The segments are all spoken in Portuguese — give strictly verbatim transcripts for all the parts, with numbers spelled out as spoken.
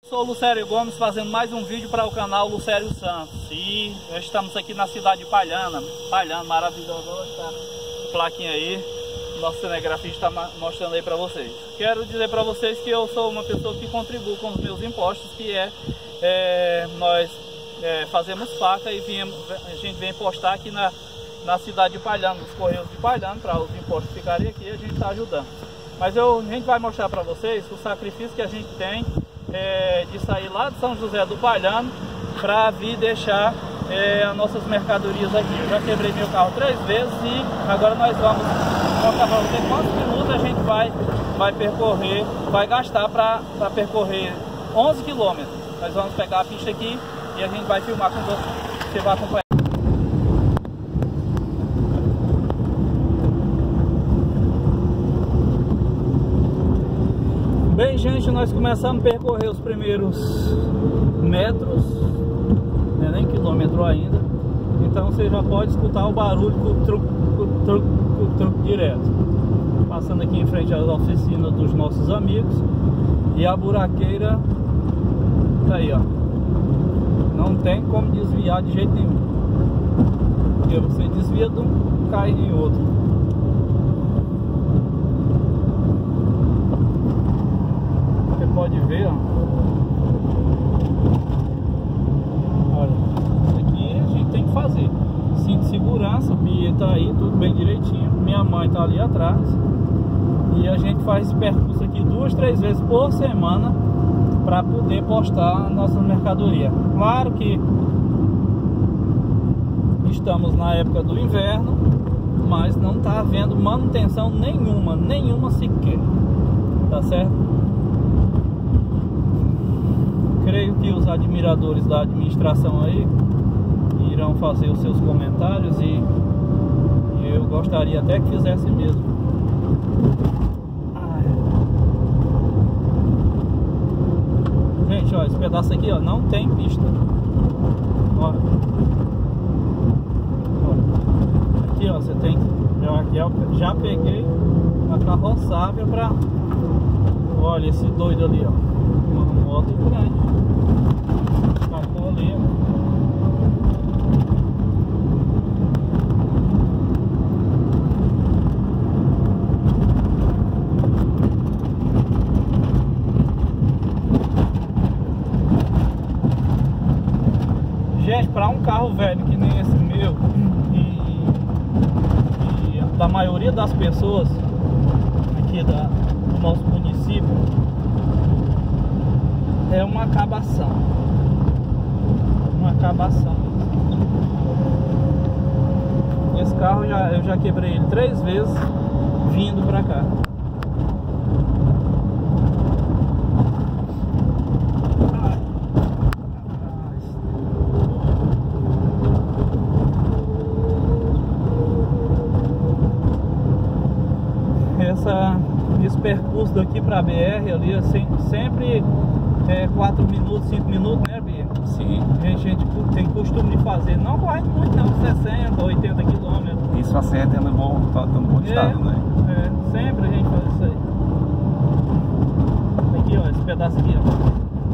Sou o Lucério Gomes fazendo mais um vídeo para o canal Lucério Santos. E estamos aqui na cidade de Palhana. Palhana, maravilhosa, tá a plaquinha aí. Nosso cinegrafista está mostrando aí para vocês. Quero dizer para vocês que eu sou uma pessoa que contribui com os meus impostos, que é, é nós é, fazemos faca e viemos, a gente vem postar aqui na, na cidade de Palhana, nos Correios de Palhana, para os impostos ficarem aqui, a gente está ajudando. Mas eu, a gente vai mostrar para vocês o sacrifício que a gente tem É, de sair lá de São José do Palhano para vir deixar é, as nossas mercadorias aqui. Eu já quebrei meu carro três vezes e agora nós vamos mostrar para vocês quantos minutos a gente vai, vai percorrer, vai gastar para percorrer onze quilômetros. Nós vamos pegar a pista aqui e a gente vai filmar com você. Você vai acompanhar. Bem, gente, nós começamos a percorrer os primeiros metros, não é nem quilômetro ainda, então você já pode escutar o barulho do truque, truque, truque direto. Passando aqui em frente às oficinas dos nossos amigos, e a buraqueira tá aí, ó. Não tem como desviar de jeito nenhum, porque você desvia de um, cai em outro. Pode ver, ó. Olha, isso aqui a gente tem que fazer. Cinto de segurança, o Bia tá aí, tudo bem direitinho. Minha mãe tá ali atrás. E a gente faz esse percurso aqui duas, três vezes por semana para poder postar a nossa mercadoria. Claro que estamos na época do inverno, mas não tá havendo manutenção nenhuma, nenhuma sequer. Tá certo? Creio que os admiradores da administração aí irão fazer os seus comentários e, e eu gostaria até que fizesse mesmo. Ai. Gente, ó, esse pedaço aqui, ó, não tem pista. Ó. Ó. Aqui, ó, você tem já, já, já peguei a carroçável pra... Olha esse doido ali, ó. Uma moto grande. Passou ali, ó. Gente, para um carro velho que nem esse meu e, e da maioria das pessoas aqui da, do nosso município, é uma acabação. Uma acabação. Esse carro já, eu já quebrei ele três vezes vindo pra cá. Essa, esse percurso daqui pra B R ali, assim, sempre é quatro minutos, cinco minutos, né, Bia? Sim. A gente, a gente tem costume de fazer, não corre muito não, sessenta, oitenta quilômetros. Isso assim é tendo bom, tendo bom estado, é, né? É, sempre a gente faz isso aí. Aqui, ó, esse pedaço aqui, ó.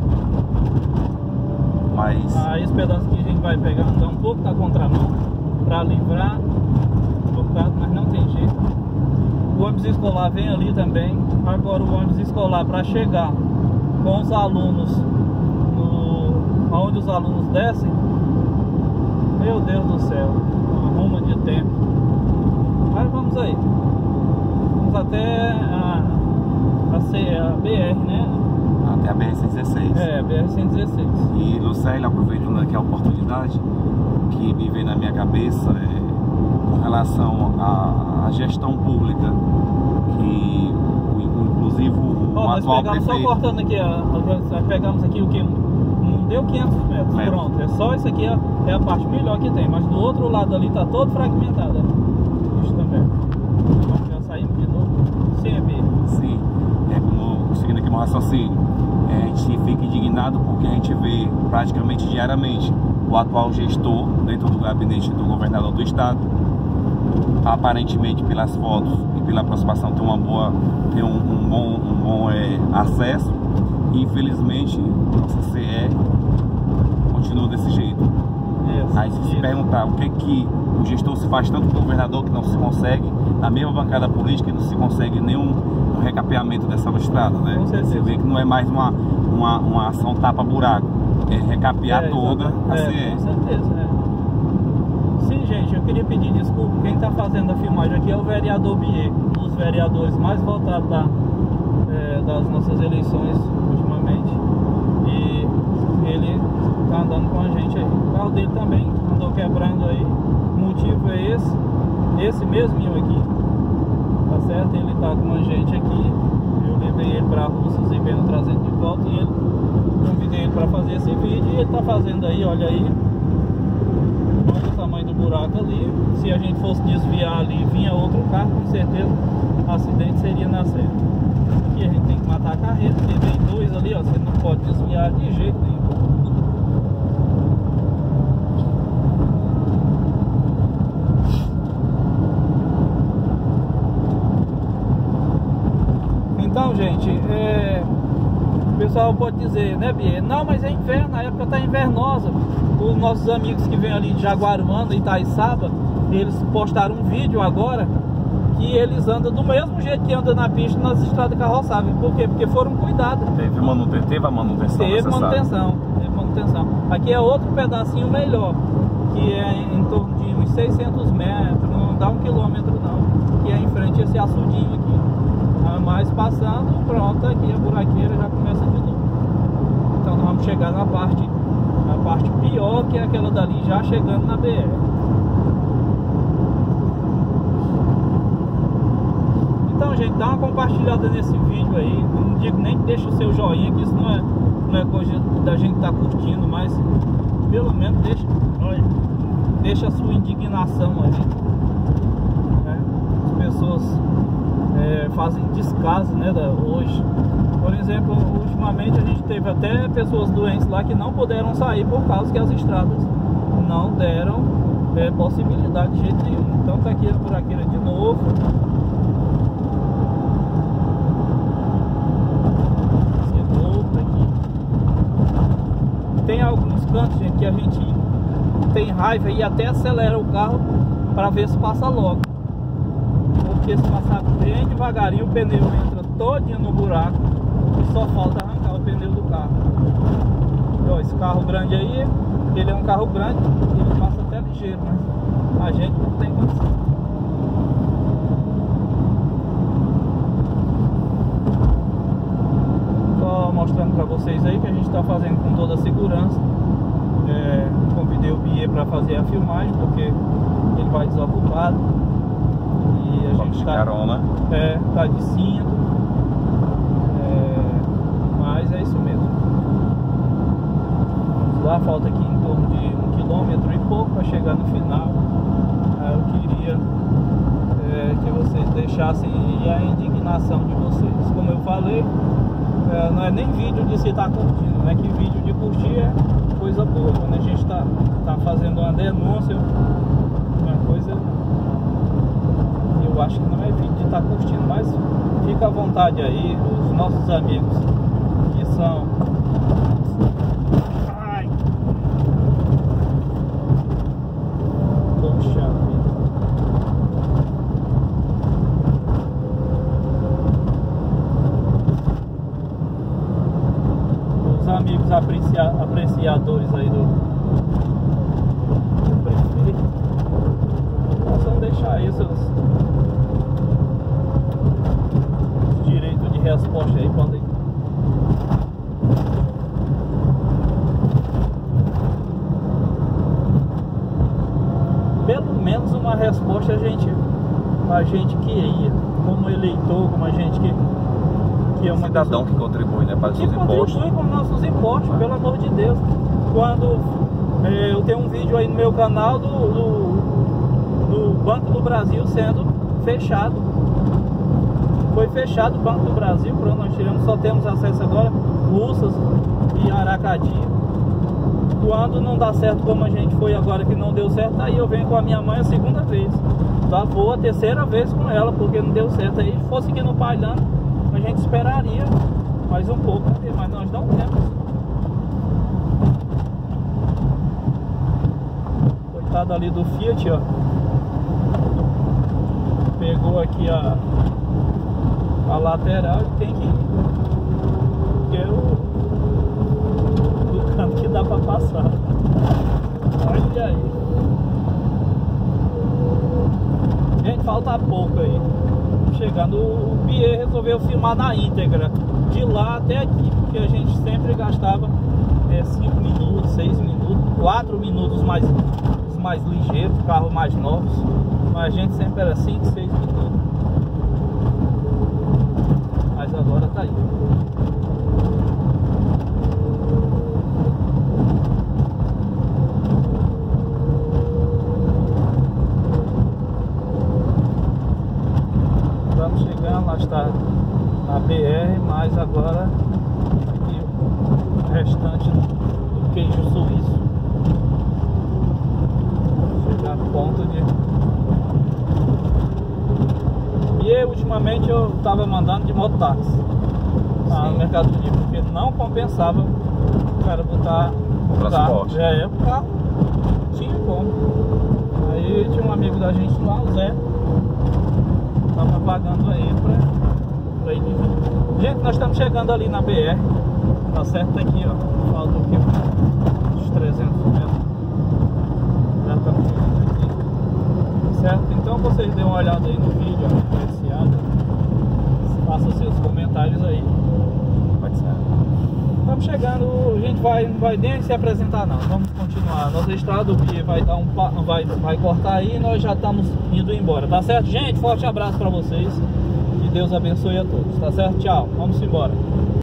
Mas... Ah, esse pedaço aqui a gente vai pegar, andar um pouco da contramão, pra livrar do bocado, mas não tem jeito. O ônibus escolar vem ali também. Agora o ônibus escolar para chegar com os alunos no, onde os alunos descem, meu Deus do céu, arruma de tempo. Mas vamos aí, vamos até a, a, C, a B R, né? Até a B R cento e dezesseis. É, B R cento e dezesseis. E Lucélia, aproveitando aqui a oportunidade que me veio na minha cabeça é, com relação à, à gestão pública, que inclusive o, oh, o nós atual pegamos, prefeito... só cortando aqui, ó, pegamos aqui o que? Não deu quinhentos metros, é. Pronto, é só isso aqui, ó, é a parte melhor que tem, mas do outro lado ali tá todo fragmentado. Isso também. Vamos já saímos de novo. Sim, Bia. Sim, é como, seguindo aqui meu raciocínio, é, a gente fica indignado porque a gente vê praticamente diariamente o atual gestor dentro do gabinete do governador do estado, aparentemente pelas fotos e pela aproximação tem uma boa, tem um, um bom, um bom é, acesso, E infelizmente nossa C E continua desse jeito. Isso, Aí se se perguntar o que é que o gestor se faz tanto com o governador que não se consegue, na mesma bancada política não se consegue nenhum um recapeamento dessa estrada, né? Você vê que não é mais uma, uma, uma ação tapa-buraco, é recapear é, toda a é, C E. Com certeza, é. Sim, gente, eu queria pedir desculpa. Quem está fazendo a filmagem aqui é o vereador Bier, um dos vereadores mais votados da, é, das nossas eleições ultimamente. E ele está andando com a gente aí. O carro dele também andou quebrando aí. O motivo é esse, esse mesminho aqui. Tá certo? Ele tá com a gente aqui. Eu levei ele para Russas e venho trazendo de volta. E ele convidei ele para fazer esse vídeo. E ele tá fazendo aí, olha aí. Olha o tamanho do buraco ali. Se a gente fosse desviar ali, vinha outro carro, com certeza o acidente seria na certa. Aqui a gente tem que matar a carreta, porque vem dois ali, ó. Você não pode desviar de jeito nenhum. Então, gente, é... o pessoal pode dizer, né, Bia? Não, mas é inverno, a época tá invernosa. Os nossos amigos que vêm ali de Jaguaruana, Itaiçaba, eles postaram um vídeo agora que eles andam do mesmo jeito que andam na pista nas estradas carroçáveis. Por quê? Porque foram cuidados. Teve, manuten teve a manutenção Teve necessária. manutenção, teve manutenção. Aqui é outro pedacinho melhor, que é em torno de uns seiscentos metros, não dá um quilômetro não, que é em frente a esse açudinho aqui. Mas passando, pronto, aqui a buraqueira já começa de novo. Então nós vamos chegar na parte, na parte pior, que é aquela dali, já chegando na B R. Então, gente, dá uma compartilhada nesse vídeo aí. Não digo nem que deixe o seu joinha, que isso não é, não é coisa da gente estar tá curtindo, mas pelo menos deixa, olha, deixa a sua indignação ali. Né? As pessoas é, fazem descaso, né, da, hoje. Por exemplo, ultimamente a gente teve até pessoas doentes lá que não puderam sair por causa que as estradas não deram é, possibilidade de jeito nenhum. Então tá aqui a buraqueira de novo. Tem alguns cantos, gente, que a gente tem raiva e até acelera o carro para ver se passa logo. Porque se passar bem devagarinho, o pneu entra todinho no buraco e só falta arrancar o pneu do carro. E, ó, esse carro grande aí, ele é um carro grande, ele passa até ligeiro, mas a gente não tem condição. Só mostrando para vocês aí que a gente está fazendo com toda a segurança. É, convidei o Bier para fazer a filmagem, porque ele vai desocupado. E a gente tá, carona. É, tá de cinto. É, mas é isso mesmo. Vamos lá, falta aqui em torno de um quilômetro e pouco para chegar no final. Aí eu queria é, que vocês deixassem a indignação de vocês. Como eu falei, é, não é nem vídeo de se estar curtindo, né? Que vídeo de curtir é coisa boa. Quando a gente tá, tá fazendo uma denúncia, uma coisa, eu acho que não é vídeo de estar curtindo, mas fica à vontade aí, os nossos amigos que são... Ai! Poxa vida! Os amigos aprecia... apreciadores aí do, do prefeito possam deixar aí seus direitos de resposta aí, podem. Pelo menos uma resposta a gente, a gente queria, como eleitor, como a gente que, que é uma cidadão pessoa, que contribui, né, para os seus impostos. Contribui com nossos impostos, ah. Pelo amor de Deus. Quando é, eu tenho um vídeo aí no meu canal do, do, do Banco do Brasil sendo fechado. Foi fechado o Banco do Brasil, pronto, nós tiramos, só temos acesso agora Russas e Aracati. Quando não dá certo como a gente foi agora, que não deu certo, aí eu venho com a minha mãe a segunda vez. Já vou a terceira vez com ela, porque não deu certo. Aí, se fosse aqui no Pailhano, a gente esperaria Mais um pouco, mas nós não temos. Coitado ali do Fiat, ó. Pegou aqui a, a lateral e tem que... que é o, o canto que dá pra passar. Olha aí. Gente, falta pouco aí. Chegando, o Bier resolveu filmar na íntegra, de lá até aqui, porque a gente sempre gastava cinco é, minutos, seis minutos, quatro minutos mais, mais ligeiros, carros mais novos, mas a gente sempre era cinco, seis minutos. Mas agora tá aí. Estamos chegando, lá está na B R, mas agora aqui o restante do queijo suíço. Chegar no ponto de... E ultimamente eu estava mandando de mototáxi na Mercado Livre, porque não compensava o cara botar o transporte. Já é, o carro tinha como. Aí tinha um amigo da gente lá, o Zé, tava pagando aí pra, pra ele vir. Gente, nós estamos chegando ali na B R, tá certo? Aqui, ó, falta aqui uns trezentos metros. Já estamos chegando aqui, certo? Então vocês dêem uma olhada aí no vídeo, ó, apreciado. Faça seus comentários aí. Pode ser. Estamos chegando, a gente vai, não vai nem se apresentar não, vamos continuar. Nossa estrada, o Bia vai dar um vai, vai cortar aí e nós já estamos indo embora, tá certo? Gente, forte abraço para vocês e Deus abençoe a todos, tá certo? Tchau, vamos embora.